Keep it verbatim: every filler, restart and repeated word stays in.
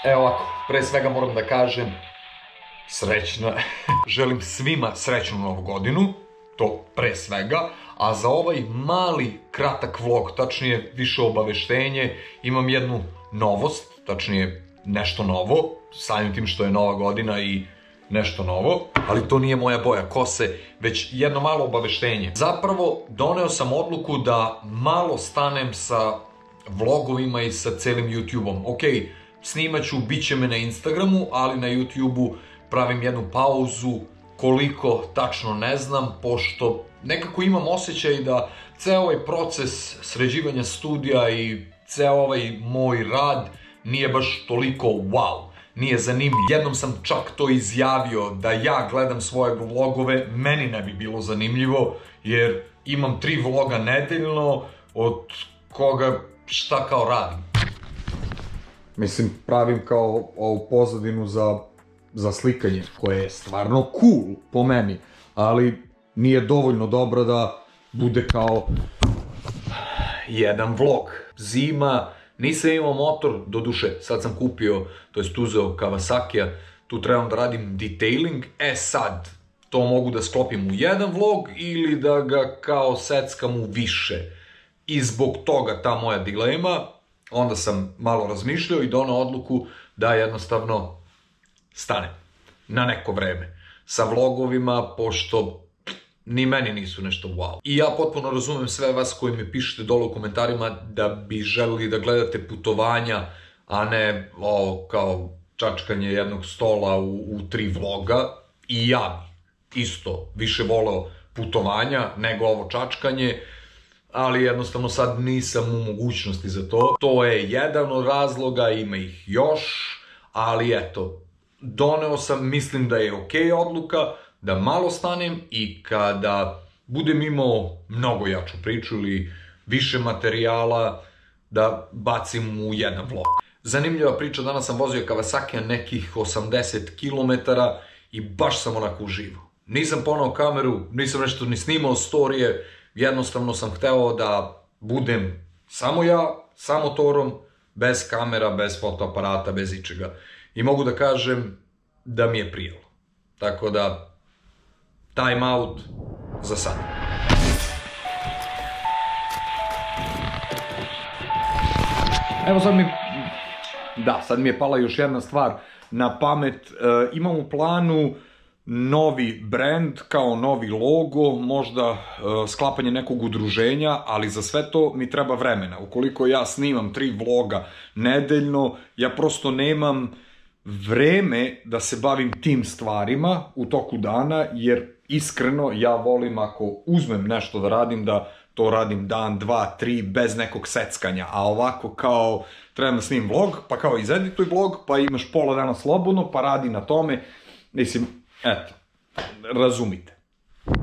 Evo ovako, pre svega moram da kažem srećna, želim svima srećnu novu godinu, to pre svega, a za ovaj mali kratak vlog, tačnije više obaveštenje, imam jednu novost, tačnije nešto novo, samim tim što je nova godina i nešto novo, ali to nije moja boja kose, već jedno malo obaveštenje. Zapravo, doneo sam odluku da malo stanem sa vlogovima i sa celim YouTube-om. Okej, snimat ću, bit će me na Instagramu, ali na YouTube-u pravim jednu pauzu, koliko tačno ne znam, pošto nekako imam osjećaj da ceo ovaj proces sređivanja studija i ceo ovaj moj rad nije baš toliko wow, nije zanimljiv. Jednom sam čak to izjavio, da ja gledam svoje vlogove, meni ne bi bilo zanimljivo, jer imam tri vloga nedeljno, od koga šta kao radim. Mislim, pravim kao ovu pozadinu za, za slikanje, koje je stvarno cool po meni, ali nije dovoljno dobro da bude kao jedan vlog. Zima, nisam imao motor, doduše, sad sam kupio, to jest uzeo Kawasakija, tu trebam da radim detailing, e sad, to mogu da sklopim u jedan vlog ili da ga kao seckam u više. I zbog toga ta moja dilema, onda sam malo razmišljao i donao odluku da jednostavno stanem na neko vreme sa vlogovima, pošto ni meni nisu nešto wow. I ja potpuno razumem sve vas koji mi pišete dole u komentarima da bi želeli da gledate putovanja, a ne o, kao čačkanje jednog stola u, u tri vloga. I ja bi isto više voleo putovanja nego ovo čačkanje, ali jednostavno sad nisam u mogućnosti za to. To je jedan od razloga, ima ih još, ali eto, doneo sam, mislim da je okej odluka, da malo stanem i kada budem imao mnogo jaču priču ili više materijala, da bacim u jedan vlog. Zanimljiva priča, danas sam vozio Kawasakija nekih osamdeset kilometara i baš sam onako uživao. Nisam poneo kameru, nisam nešto ni snimao storije, jednostavno sam hteo da budem samo ja, sa motorom, bez kamera, bez fotoaparata, bez ičega. I mogu da kažem da mi je prijelo. Tako da, time out za sad. Evo sad mi, da, sad mi je pala još jedna stvar na pamet. E, imam u planu novi brand, kao novi logo, možda e, sklapanje nekog udruženja, ali za sve to mi treba vremena. Ukoliko ja snimam tri vloga nedeljno, ja prosto nemam vreme da se bavim tim stvarima u toku dana, jer iskreno ja volim ako uzmem nešto da radim, da to radim dan, dva, tri, bez nekog seckanja, a ovako kao trebam da snimim vlog, pa kao izedituj vlog, pa imaš pola dana slobodno, pa radi na tome, mislim, eto, razumite.